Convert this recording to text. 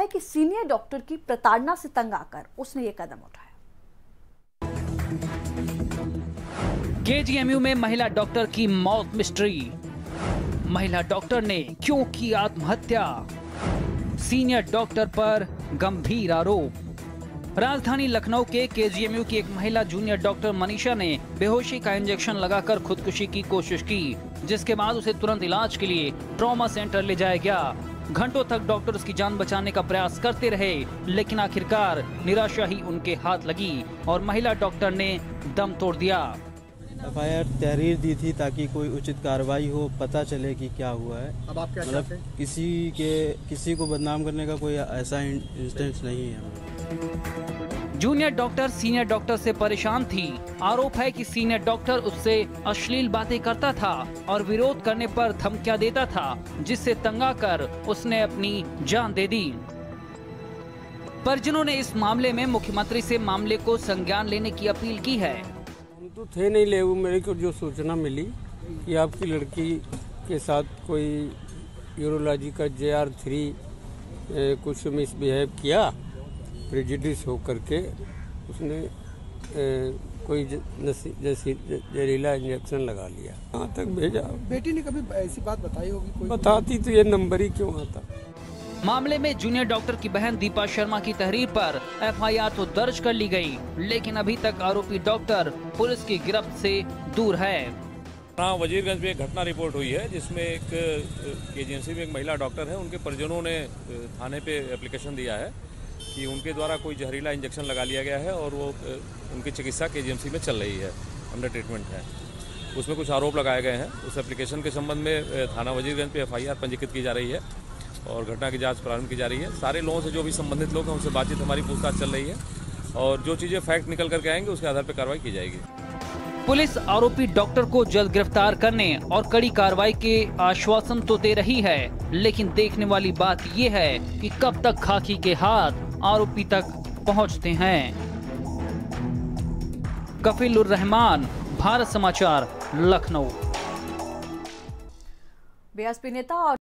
है कि senior doctor की प्रताड़ना से तंग आकर उसने ये कदम उठाया। केजीएमयू में महिला डॉक्टर की मौत मिस्ट्री। महिला डॉक्टर ने क्यों की आत्महत्या? सीनियर डॉक्टर पर गंभीर आरोप। राजधानी लखनऊ के केजीएमयू की एक महिला जूनियर डॉक्टर मनीषा ने बेहोशी का इंजेक्शन लगाकर खुदकुशी की कोशिश की, जिसके बाद उसे तुरंत इलाज के लिए ट्रॉमा सेंटर ले जाया गया। घंटों तक डॉक्टर उसकी जान बचाने का प्रयास करते रहे, लेकिन आखिरकार निराशा ही उनके हाथ लगी और महिला डॉक्टर ने दम तोड़ दिया। एफआईआर तहरीर दी थी ताकि कोई उचित कार्रवाई हो, पता चले कि क्या हुआ है। अब आप क्या चाहते हैं? किसी को बदनाम करने का कोई ऐसा इंस्टेंस नहीं है। जूनियर डॉक्टर सीनियर डॉक्टर से परेशान थी। आरोप है कि सीनियर डॉक्टर उससे अश्लील बातें करता था और विरोध करने पर धमकियां देता था, जिससे तंग आकर उसने अपनी जान दे दी। परिजनों ने इस मामले में मुख्यमंत्री से मामले को संज्ञान लेने की अपील की है। हम तो थे नहीं ले, मेरे को जो सूचना मिली कि आपकी लड़की के साथ कोई यूरोलॉजी का JR3 कुछ मिसबिहेव किया, प्रेजुडिस होकर के उसने कोई जहरीला इंजेक्शन लगा लिया, यहाँ तक भेजा। बेटी ने कभी ऐसी बात बताई होगी? कोई बताती तो ये नंबर ही क्यों आता। मामले में जूनियर डॉक्टर की बहन दीपा शर्मा की तहरीर पर एफआईआर तो दर्ज कर ली गई, लेकिन अभी तक आरोपी डॉक्टर पुलिस की गिरफ्त से दूर है। वजीरगंज में एक घटना रिपोर्ट हुई है जिसमें एक केजीएमसी में एक महिला डॉक्टर है, उनके परिजनों ने थाने पे एप्लीकेशन दिया है कि उनके द्वारा कोई जहरीला इंजेक्शन लगा लिया गया है और वो उनकी चिकित्सा केजीएमसी में चल रही है, अंडर ट्रीटमेंट है। उसमें कुछ आरोप लगाए गए हैं। उस एप्लीकेशन के संबंध में थाना वजीरगंज पे एफआईआर पंजीकृत की जा रही है और घटना की जांच प्रारंभ की जा रही है। सारे लोगों से जो भी संबंधित लोग हैं उनसे बातचीत हमारी पूछताछ चल रही है और जो चीज़ें फैक्ट निकल करके आएंगे उसके आधार पर कार्रवाई की जाएगी। पुलिस आरोपी डॉक्टर को जल्द गिरफ्तार करने और कड़ी कार्रवाई के आश्वासन तो दे रही है, लेकिन देखने वाली बात ये है कि कब तक खाकी के हाथ आरोपी तक पहुंचते हैं। कफीलुर रहमान, भारत समाचार, लखनऊ। बीएसपी नेता और